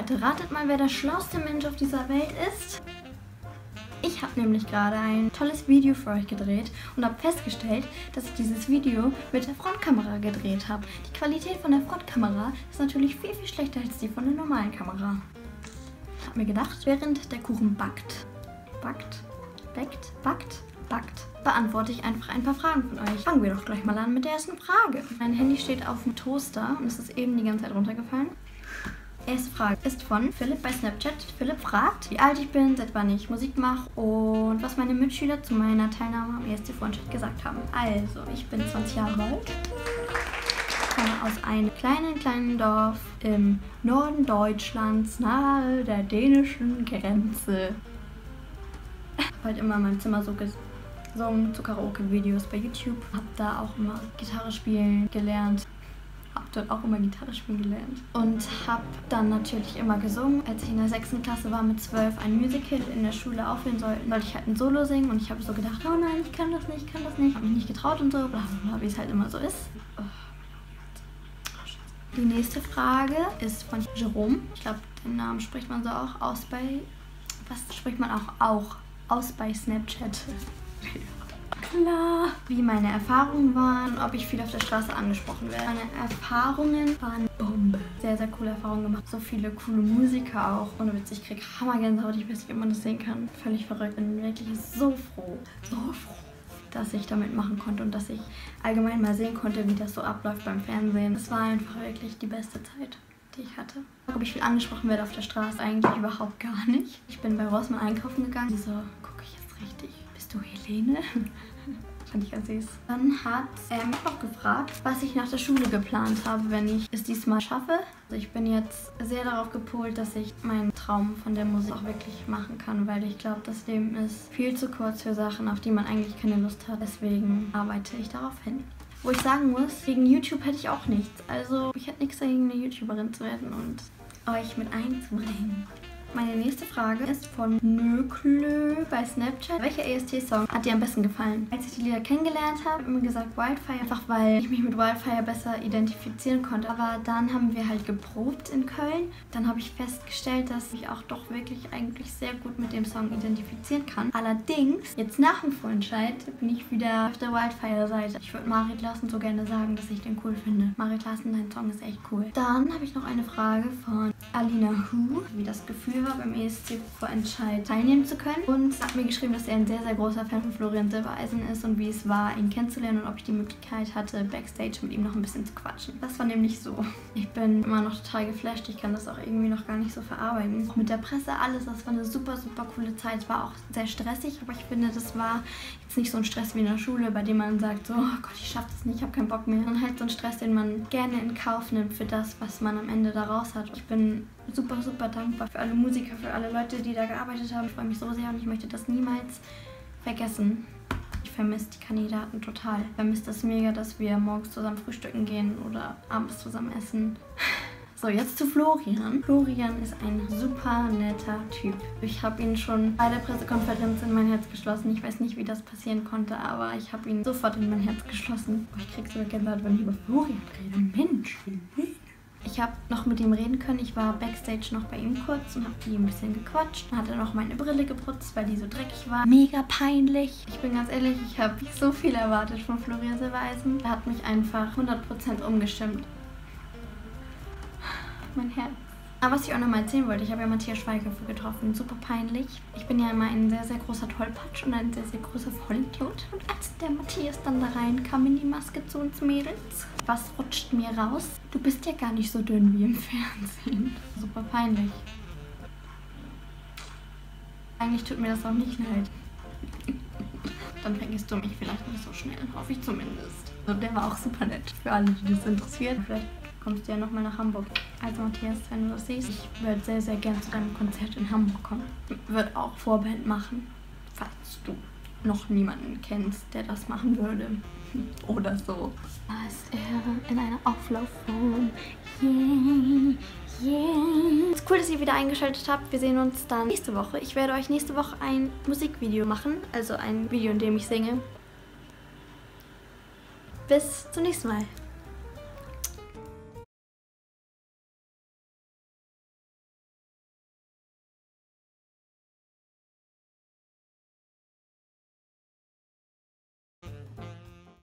Leute, ratet mal, wer der schlauste Mensch auf dieser Welt ist. Ich habe nämlich gerade ein tolles Video für euch gedreht und habe festgestellt, dass ich dieses Video mit der Frontkamera gedreht habe. Die Qualität von der Frontkamera ist natürlich viel, viel schlechter als die von der normalen Kamera. Ich habe mir gedacht, während der Kuchen backt, beantworte ich einfach ein paar Fragen von euch. Fangen wir doch gleich mal an mit der ersten Frage. Mein Handy steht auf dem Toaster und es ist eben die ganze Zeit runtergefallen. Erste Frage ist von Philipp bei Snapchat. Philipp fragt, wie alt ich bin, seit wann ich Musik mache und was meine Mitschüler zu meiner Teilnahme am ESC-Vorentscheid gesagt haben. Also, ich bin 20 Jahre alt, komme aus einem kleinen Dorf im Norden Deutschlands, nahe der dänischen Grenze. Ich habe halt immer in meinem Zimmer so gesungen zu Karaoke-Videos bei YouTube. Habe da auch immer Gitarre spielen gelernt. Habe dort auch immer Gitarre spielen gelernt. Und habe dann natürlich immer gesungen. Als ich in der 6. Klasse war mit 12 ein Musical in der Schule aufführen sollte, wollte ich halt ein Solo singen. Und ich habe so gedacht, oh nein, ich kann das nicht, Habe mich nicht getraut und so, wie es halt immer so ist. Die nächste Frage ist von Jerome. Ich glaube, den Namen spricht man so auch aus bei... Was spricht man auch aus bei Snapchat? Klar. Wie meine Erfahrungen waren, ob ich viel auf der Straße angesprochen werde. Meine Erfahrungen waren Bombe. Sehr, sehr coole Erfahrungen gemacht. So viele coole Musiker auch. Ohne Witz, ich kriege Hammergänsehaut. Ich weiß nicht, ob man das sehen kann. Völlig verrückt. Bin wirklich so froh, dass ich damit machen konnte und dass ich allgemein mal sehen konnte, wie das so abläuft beim Fernsehen. Es war einfach wirklich die beste Zeit, die ich hatte. Ob ich viel angesprochen werde auf der Straße? Eigentlich überhaupt gar nicht. Ich bin bei Rossmann einkaufen gegangen. Die so, gucke ich jetzt richtig? Bist du Helene? Fand ich ganz süß. Dann hat er mich auch gefragt, was ich nach der Schule geplant habe, wenn ich es diesmal schaffe. Also ich bin jetzt sehr darauf gepolt, dass ich meinen Traum von der Musik auch wirklich machen kann, weil ich glaube, das Leben ist viel zu kurz für Sachen, auf die man eigentlich keine Lust hat. Deswegen arbeite ich darauf hin. Wo ich sagen muss, gegen YouTube hätte ich auch nichts. Also ich hätte nichts dagegen, eine YouTuberin zu werden und euch mit einzubringen. Meine nächste Frage ist von Nöklö bei Snapchat. Welcher ESC-Song hat dir am besten gefallen? Als ich die Lieder kennengelernt habe, habe ich immer gesagt Wildfire, einfach weil ich mich mit Wildfire besser identifizieren konnte. Aber dann haben wir halt geprobt in Köln. Dann habe ich festgestellt, dass ich auch doch wirklich eigentlich sehr gut mit dem Song identifizieren kann. Allerdings, jetzt nach dem Vorentscheid bin ich wieder auf der Wildfire-Seite. Ich würde Marit Larsen so gerne sagen, dass ich den cool finde. Marit Larsen, dein Song ist echt cool. Dann habe ich noch eine Frage von Alina Hu, wie das Gefühl war, beim ESC-Vorentscheid teilnehmen zu können. Und hat mir geschrieben, dass er ein sehr, sehr großer Fan von Florian Silbereisen ist und wie es war, ihn kennenzulernen und ob ich die Möglichkeit hatte, Backstage mit ihm noch ein bisschen zu quatschen. Das war nämlich so. Ich bin immer noch total geflasht. Ich kann das auch irgendwie noch gar nicht so verarbeiten. Auch mit der Presse, alles, das war eine super, super coole Zeit. War auch sehr stressig, aber ich finde, das war jetzt nicht so ein Stress wie in der Schule, bei dem man sagt so, oh Gott, ich schaff das nicht, ich habe keinen Bock mehr. Und halt so ein Stress, den man gerne in Kauf nimmt für das, was man am Ende daraus hat. Ich bin super, super dankbar für alle Musiker, für alle Leute, die da gearbeitet haben. Ich freue mich so sehr und ich möchte das niemals vergessen. Ich vermisse die Kandidaten total. Ich vermisse das mega, dass wir morgens zusammen frühstücken gehen oder abends zusammen essen. So, jetzt zu Florian. Florian ist ein super netter Typ. Ich habe ihn schon bei der Pressekonferenz in mein Herz geschlossen. Ich weiß nicht, wie das passieren konnte, aber ich habe ihn sofort in mein Herz geschlossen. Ich krieg so Gänsehaut, wenn ich über Florian rede. Mensch, ich habe noch mit ihm reden können. Ich war Backstage noch bei ihm kurz und habe mit ihm ein bisschen gequatscht. Dann hat er noch meine Brille geputzt, weil die so dreckig war. Mega peinlich. Ich bin ganz ehrlich, ich habe nicht so viel erwartet von Florian Silbereisen. Er hat mich einfach 100% umgestimmt. Mein Herz. Aber was ich auch noch mal erzählen wollte, ich habe ja Matthias Schweighöfer getroffen. Super peinlich. Ich bin ja immer ein sehr, sehr großer Tollpatsch und ein sehr, sehr großer Vollidiot. Und als der Matthias dann da reinkam in die Maske zu uns Mädels, was rutscht mir raus? Du bist ja gar nicht so dünn wie im Fernsehen. Super peinlich. Eigentlich tut mir das auch nicht leid. Dann vergisst du mich vielleicht nicht so schnell. Hoffe ich zumindest. Also der war auch super nett. Für alle, die das interessiert. Vielleicht kommst du ja nochmal nach Hamburg. Also Matthias, wenn du das siehst, ich würde sehr, sehr gern zu deinem Konzert in Hamburg kommen. Würde auch Vorband machen, falls du noch niemanden kennst, der das machen würde. Oder so. Da ist er in einer Auflaufform. Yeah, yeah. Es ist cool, dass ihr wieder eingeschaltet habt. Wir sehen uns dann nächste Woche. Ich werde euch nächste Woche ein Musikvideo machen. Also ein Video, in dem ich singe. Bis zum nächsten Mal.